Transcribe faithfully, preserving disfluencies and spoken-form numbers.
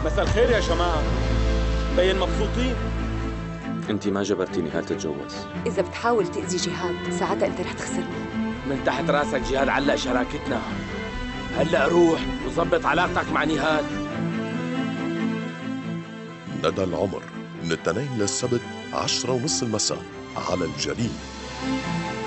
مساء الخير يا جماعة، بين مبسوطين. انت ما جبرتي نهال تتجوز. إذا بتحاول تأذي جهاد ساعتها أنت رح تخسرني. من تحت راسك جهاد علق شراكتنا. هلأ روح وظبط علاقتك مع نهال. ندى العمر من التنين للسبت عشرة ونص المساء على الجليل.